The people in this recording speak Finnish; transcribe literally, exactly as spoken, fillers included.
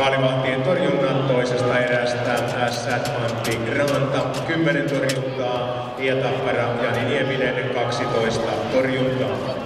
maalivahtien torjunnan toisesta erästä S Antti Ranta kymmenen torjuntaa ja Tappara Jani Nieminen kaksitoista torjuntaa.